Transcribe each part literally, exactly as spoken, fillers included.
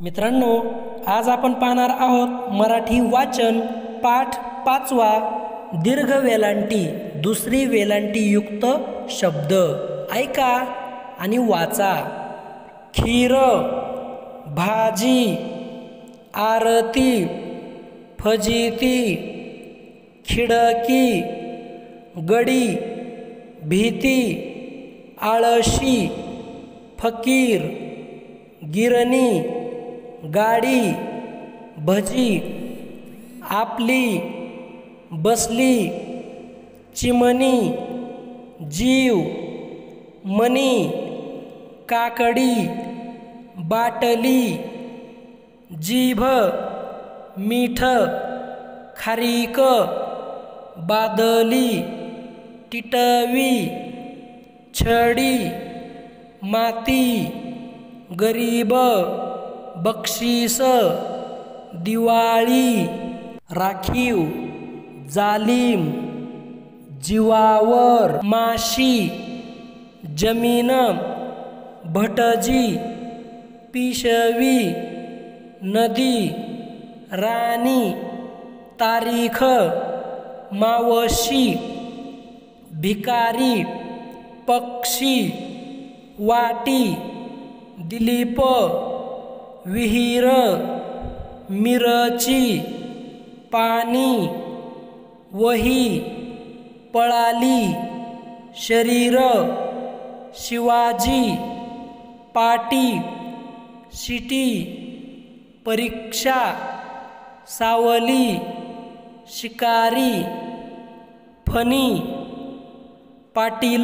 मित्रांनो, आज आपण पाहणार आहोत मराठी वाचन पाठ पाचवा, दीर्घ वेलांटी दुसरी वेलांटी युक्त शब्द. ऐका आणि वाचा. खीर, भाजी, आरती, फजिती, खिडकी, गडी, भीती, आळशी, फकीर, गिरणी, गाडी, भजी, आपली, बसली, चिमणी, जीव, मनी, काकडी, बाटली, जीभ, मीठ, खारीक, बादली, टिटवी, छडी, माती, गरीब, बक्षीस, दिवाळी, राखीव, जालिम, जीवावर, माशी, जमीन, भटजी, पिशवी, नदी, राणी, तारीख, मावशी, भिकारी, पक्षी, वाटी, दिलीप, विहीर, मिरची, पाणी, वही, पळाली, शरीर, शिवाजी, पाटी, शिटी, परीक्षा, सावली, शिकारी, फणी, पाटील,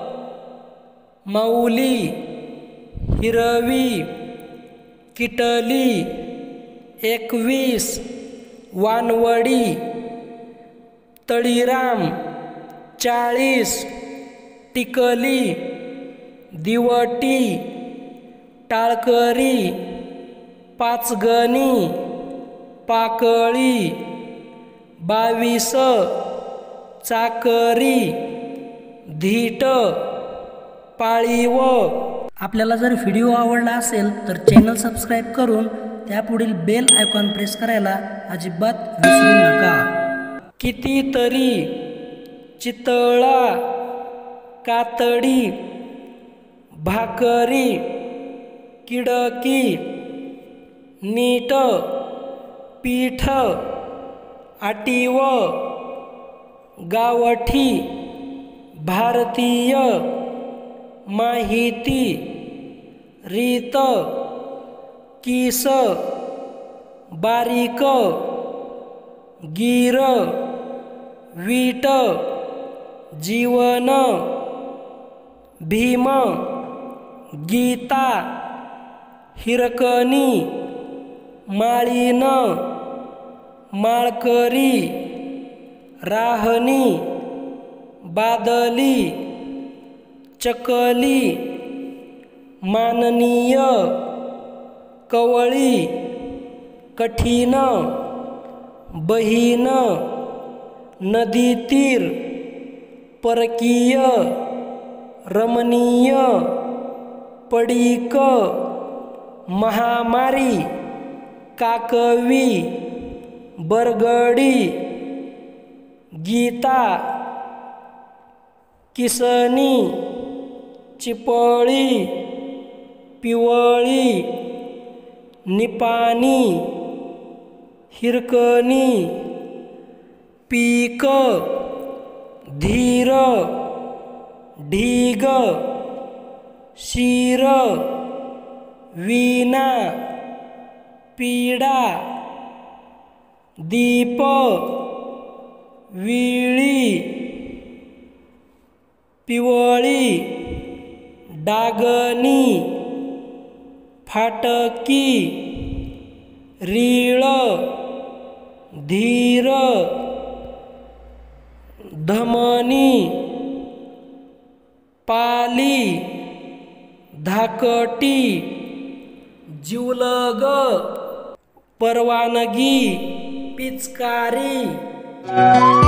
माऊली, हिरवी, किटली, एकवीस, वानवडी, तळीराम, चाळीस, टिकली, दिवटी, टाळकरी, पाचगणी, पाकळी, बावीस, चाकरी, धीट, पाळीव. आपल्याला जर व्हिडिओ आवडला असेल तर चॅनल सबस्क्राईब करून त्यापुढील बेल आयकॉन प्रेस करायला अजिबात विसरू नका. कितीतरी, चितळा, कातडी, भाकरी, किडकी, नीट, पीठ, आटीव, गावठी, भारतीय, माहिती, रीत, किस, बारीक, गीर, वीट, जीवन, भीम, गीता, हिरकणी, माळीन, माळकरी, राहणी, बादली, चकली, माननीय, कवळी, कठीण, बहीण, नदी तीर, परकीय, रमणीय, पडीक, महामारी, काकवी, बरगडी, गीता, किसनी, चिपळी, पिवळी, निपाणी, हिरकणी, पीक, धीर, ढीग, शीर, वीणा, पीडा, दीप, विळी, पिवळी, डागणी, फाटकी, रीळ, धीर, धमनी, पाली, धाकटी, जिवलग, परवानगी, पिचकारी.